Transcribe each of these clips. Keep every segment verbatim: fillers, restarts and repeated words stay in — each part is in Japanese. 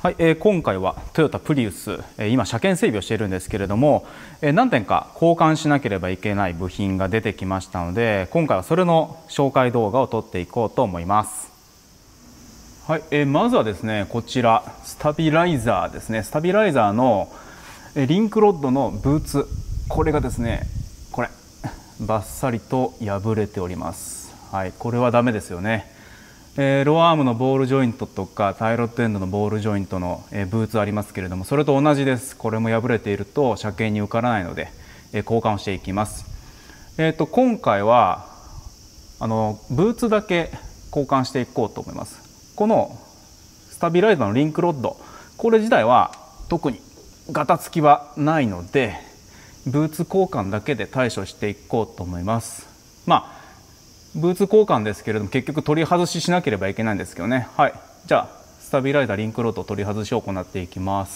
はい、えー、今回はトヨタプリウス、えー、今車検整備をしているんですけれども、えー、何点か交換しなければいけない部品が出てきましたので、今回はそれの紹介動画を撮っていこうと思います。はい、えー、まずはですね、こちらスタビライザーですね。スタビライザーのリンクロッドのブーツ、これがですね、これバッサリと破れております。はい、これはダメですよね。えー、ローアームのボールジョイントとかタイロッドエンドのボールジョイントの、えー、ブーツありますけれども、それと同じです。これも破れていると車検に受からないので、えー、交換をしていきます。えー、と今回はあのブーツだけ交換していこうと思います。このスタビライザーのリンクロッド、これ自体は特にガタつきはないので、ブーツ交換だけで対処していこうと思います。まあブーツ交換ですけれども、結局取り外ししなければいけないんですけどね。はい、じゃあスタビライザーリンクロッド取り外しを行っていきます。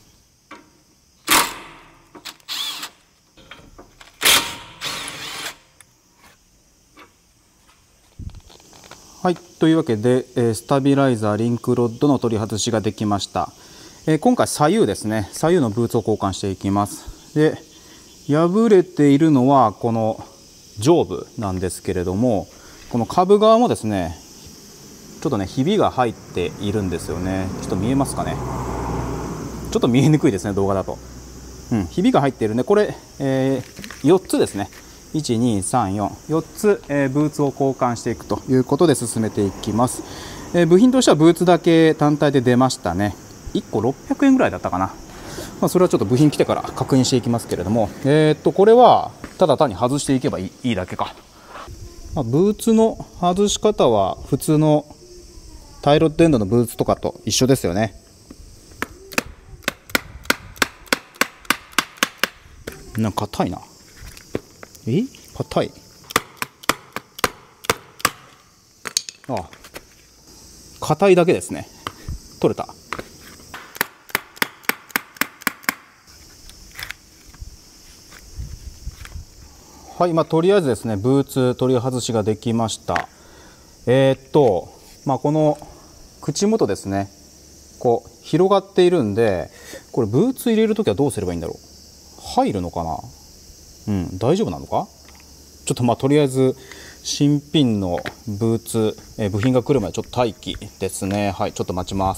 はい、というわけでスタビライザーリンクロッドの取り外しができました。今回左右ですね、左右のブーツを交換していきます。で、破れているのはこの上部なんですけれども、この下部側もですね、ちょっとねひびが入っているんですよね。ちょっと見えますかね。ちょっと見えにくいですね、動画だと。うん、ひびが入っているんで、これ、えー、よっつですね。いち、に、さん、よん、よっつ、えー、ブーツを交換していくということで進めていきます。えー、部品としてはブーツだけ単体で出ましたね。いっころっぴゃくえんぐらいだったかな。まあ、それはちょっと部品来てから確認していきますけれども、えー、っとこれはただ単に外していけばいい、いいだけか。まあ、ブーツの外し方は普通のタイロッドエンドのブーツとかと一緒ですよね。なんか硬いな。え硬い。ああ、硬いだけですね。取れた。はい、まあ、とりあえずですね、ブーツ取り外しができました。えー、っと、まあ、この口元ですね、こう広がっているんで、これブーツ入れるときはどうすればいいんだろう。入るのかな。うん、大丈夫なのか。ちょっとまあとりあえず新品のブーツ、え部品が来るまでちょっと待機ですね。はい、ちょっと待ちます。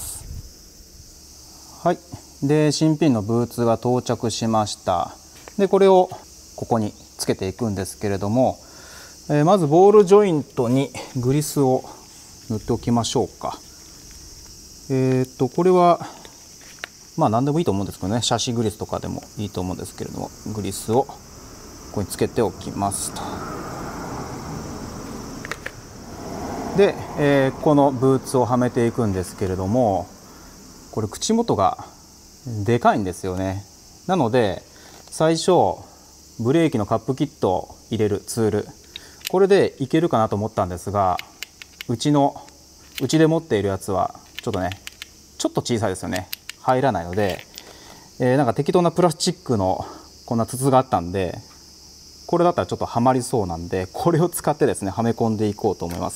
はい、で新品のブーツが到着しました。でこれをここにつけていくんですけれども、えー、まずボールジョイントにグリスを塗っておきましょうか。えー、っとこれはまあ何でもいいと思うんですけどね、シャシグリスとかでもいいと思うんですけれども、グリスをここにつけておきますと。で、えー、このブーツをはめていくんですけれども、これ口元がでかいんですよね。なので最初ブレーキのカップキットを入れるツール、これでいけるかなと思ったんですが、うちのうちで持っているやつはちょっとねちょっと小さいですよね。入らないので、えー、なんか適当なプラスチックのこんな筒があったんで、これだったらちょっとはまりそうなんで、これを使ってですねはめ込んでいこうと思います。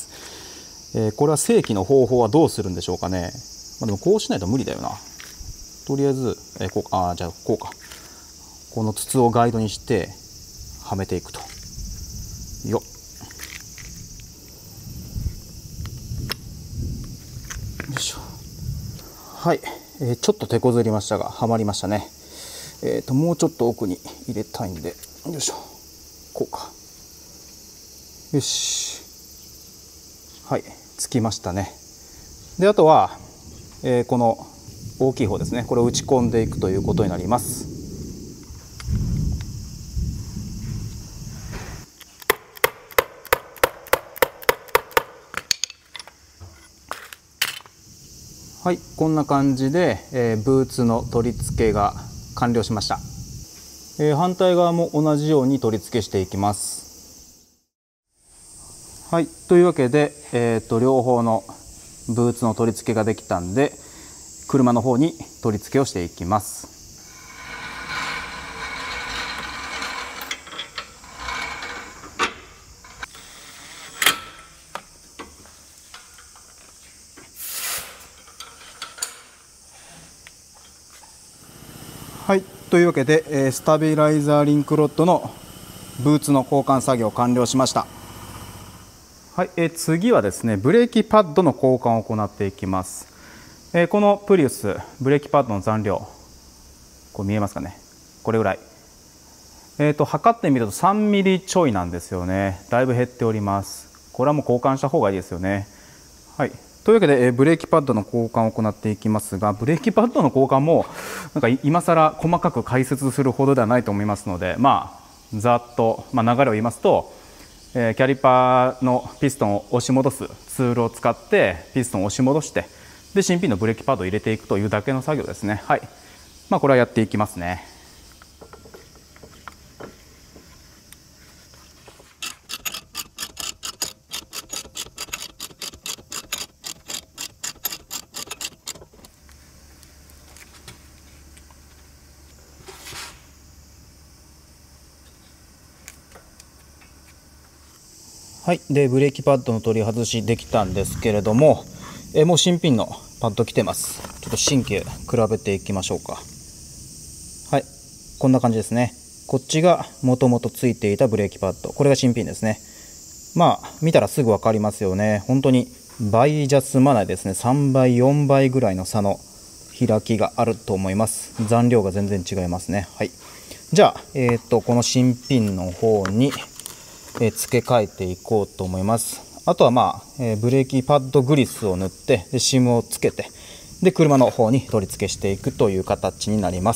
えー、これは正規の方法はどうするんでしょうかね。まあ、でもこうしないと無理だよな。とりあえず、えー、こうか、あじゃあこうか、この筒をガイドにしてはめていくと。よっ、よいしょ。はい、えー、ちょっと手こずりましたがはまりましたね。えーともうちょっと奥に入れたいんで、よいしょ、こうか。よし、はい、つきましたね。であとは、えー、この大きい方ですね、これを打ち込んでいくということになります。はい、こんな感じで、えー、ブーツの取り付けが完了しました。えー、反対側も同じように取り付けしていきます。はい、というわけで、えー、と両方のブーツの取り付けができたんで、車の方に取り付けをしていきます。 はい、というわけで、えー、スタビライザーリンクロッドのブーツの交換作業完了しました。はい、えー、次はですねブレーキパッドの交換を行っていきます。えー、このプリウスブレーキパッドの残量、こう見えますかね、これぐらい、えー、と測ってみるとさんミリちょいなんですよね。だいぶ減っております。これはもう交換した方がいいですよね。はい、というわけで、えー、ブレーキパッドの交換を行っていきますが、ブレーキパッドの交換もなんか今更細かく解説するほどではないと思いますので、まあざっと、まあ、流れを言いますと、えー、キャリパーのピストンを押し戻すツールを使ってピストンを押し戻して、で新品のブレーキパッドを入れていくというだけの作業ですね。はい、まあ、これはやっていきますね。はい、でブレーキパッドの取り外しできたんですけれども、えもう新品のパッド来てます。ちょっと神経比べていきましょうか。はい、こんな感じですね。こっちがもともとついていたブレーキパッド、これが新品ですね。まあ見たらすぐ分かりますよね。本当に倍じゃ済まないですね。さんばいよんばいぐらいの差の開きがあると思います。残量が全然違いますね。はい、じゃあ、えー、っとこの新品の方にえ付け替えていこうと思います。あとはまあ、えブレーキパッドグリスを塗ってでシムをつけて、で車の方に取り付けしていくという形になります。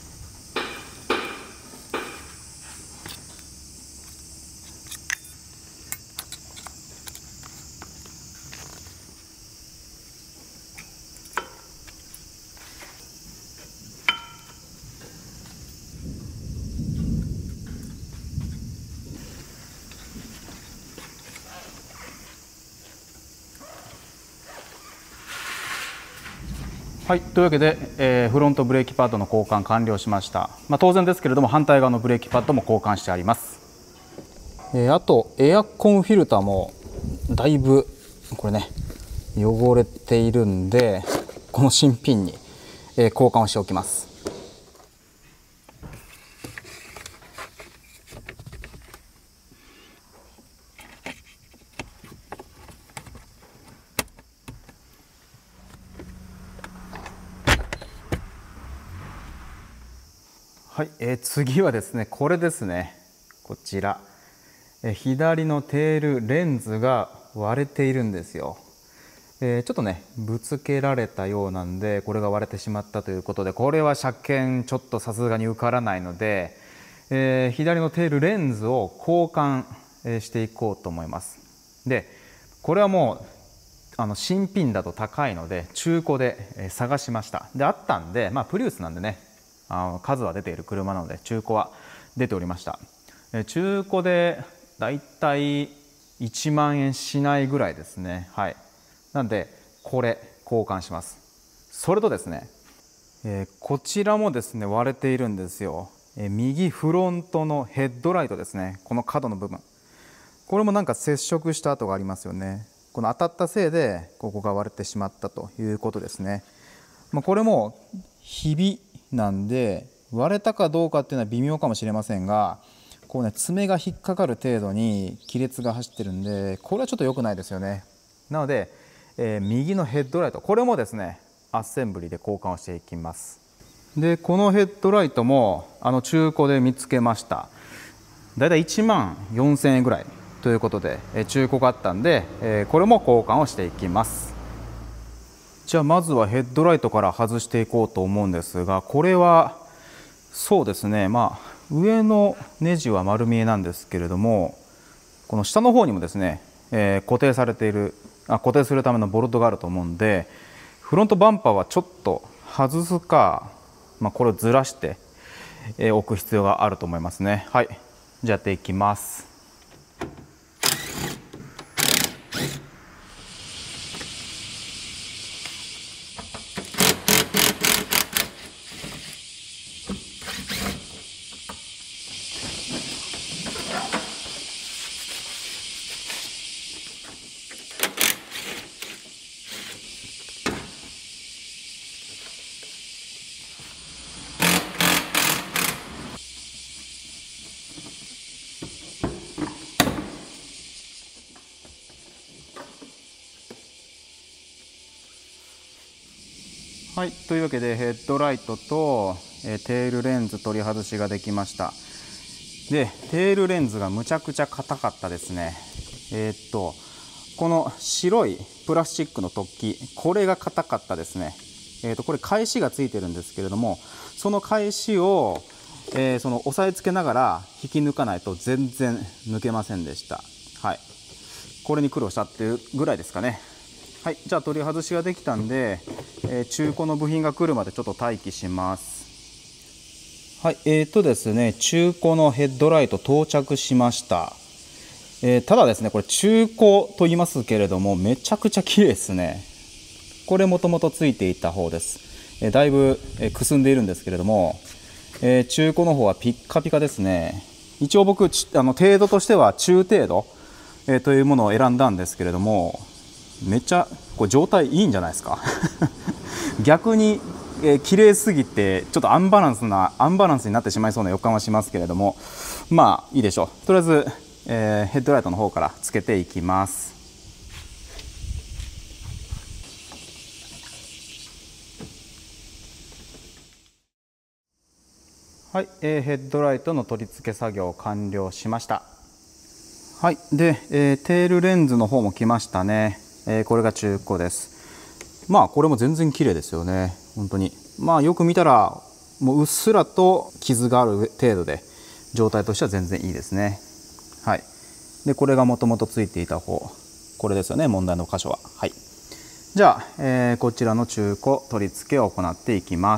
はい、というわけで、えー、フロントブレーキパッドの交換完了しました。まあ、当然ですけれども反対側のブレーキパッドも交換してあります。えー、あとエアコンフィルターもだいぶこれね汚れているんで、この新品に、えー、交換をしておきます。はい、えー、次はですねこれですね。こちら、えー、左のテールレンズが割れているんですよ。えー、ちょっとねぶつけられたようなんでこれが割れてしまったということで、これは車検ちょっとさすがに受からないので、えー、左のテールレンズを交換していこうと思います。でこれはもうあの新品だと高いので中古で探しました。であったんで、まあ、プリウスなんでね、あの数は出ている車なので中古は出ておりました。中古でだいたいいちまんえんしないぐらいですね。はい、なんでこれ交換します。それとですね、えー、こちらもですね割れているんですよ。えー、右フロントのヘッドライトですね。この角の部分、これもなんか接触した跡がありますよね。この当たったせいでここが割れてしまったということですね。まあ、これもひびなんで割れたかどうかっていうのは微妙かもしれませんが、こうね爪が引っかかる程度に亀裂が走ってるんで、これはちょっと良くないですよね。なので、えー、右のヘッドライト、これもですねアッセンブリで交換をしていきます。でこのヘッドライトもあの中古で見つけました。だいたいいちまんよんせんえんぐらいということで、えー、中古があったんで、えー、これも交換をしていきます。じゃあまずはヘッドライトから外していこうと思うんですが、これはそうですね、まあ上のネジは丸見えなんですけれども、この下の方にもですね、えー、固定されているあ固定するためのボルトがあると思うんで、フロントバンパーはちょっと外すか、まあ、これをずらして、えー、置く必要があると思いますね。はい、じゃあやっていきます。 はい、というわけでヘッドライトと、えー、テールレンズ取り外しができました。でテールレンズがむちゃくちゃ硬かったですね。えー、っとこの白いプラスチックの突起、これが硬かったですね。えー、っとこれ返しがついてるんですけれども、その返しを、えー、その押さえつけながら引き抜かないと全然抜けませんでした。はい、これに苦労したっていうぐらいですかね。はい、じゃあ取り外しができたんで、えー、中古の部品が来るまでちょっと待機します。はい、えーとですね、中古のヘッドライト到着しました。えー、ただですね、これ中古と言いますけれども、めちゃくちゃ綺麗ですね。これもともとついていた方です。えー、だいぶ、えー、くすんでいるんですけれども、えー、中古の方はピッカピカですね。一応僕あの程度としては中程度、えー、というものを選んだんですけれども、めっちゃこれ状態いいんじゃないですか逆に、えー、綺麗すぎてちょっとアンバランスなアンバランスになってしまいそうな予感はしますけれども、まあいいでしょう。とりあえず、えー、ヘッドライトの方からつけていきます。はい、えー、ヘッドライトの取り付け作業完了しました。はい、で、えー、テールレンズの方も来ましたね。えー、これが中古です。まあこれも全然綺麗ですよね。本当にまあよく見たらもううっすらと傷がある程度で、状態としては全然いいですね。はい、でこれがもともとついていた方、これですよね、問題の箇所は。はい、じゃあ、えー、こちらの中古取り付けを行っていきます。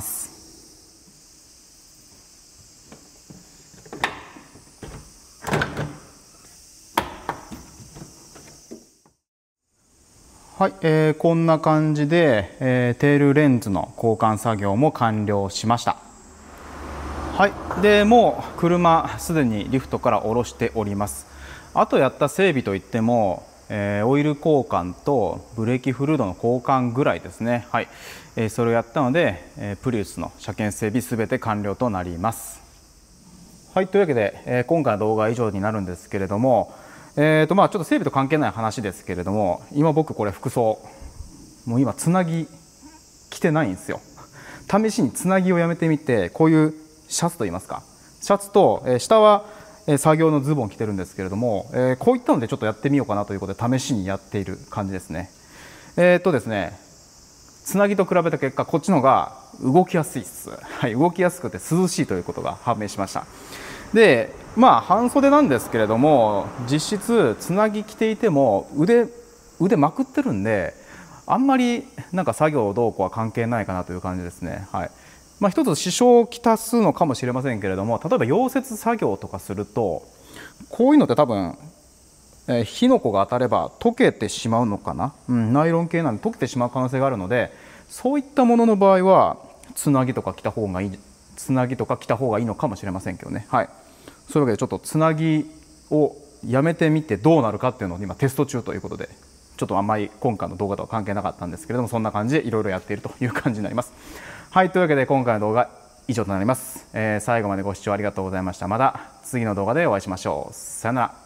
はい、えー、こんな感じで、えー、テールレンズの交換作業も完了しました。はい、でもう車すでにリフトから下ろしております。あとやった整備といっても、えー、オイル交換とブレーキフルードの交換ぐらいですね。はい、えー、それをやったので、えー、プリウスの車検整備すべて完了となります。はい、というわけで、えー、今回の動画は以上になるんですけれども、えーとまあ、ちょっと整備と関係ない話ですけれども、今僕これ服装もう今つなぎ着てないんですよ。試しにつなぎをやめてみて、こういうシャツといいますか、シャツと、えー、下は作業のズボン着てるんですけれども、えー、こういったのでちょっとやってみようかなということで試しにやっている感じですね。えーとですねつなぎと比べた結果、こっちの方が動きやすいです。はい、動きやすくて涼しいということが判明しました。でまあ半袖なんですけれども、実質つなぎ着ていても腕腕まくってるんで、あんまりなんか作業どうこうは関係ないかなという感じですね。はい、まあ、一つ支障をきたすのかもしれませんけれども、例えば溶接作業とかすると、こういうのって多分、えー、火の粉が当たれば溶けてしまうのかな、うん、ナイロン系なんで溶けてしまう可能性があるので、そういったものの場合はつなぎとか着た方がいいつなぎとか着た方がいいのかもしれませんけどね。はい、そういうわけでちょっとつなぎをやめてみてどうなるかっていうのを今テスト中ということで、ちょっとあんまり今回の動画とは関係なかったんですけれども、そんな感じでいろいろやっているという感じになります。はい、というわけで今回の動画以上となります。えー、最後までご視聴ありがとうございました。また次の動画でお会いしましょう。さよなら。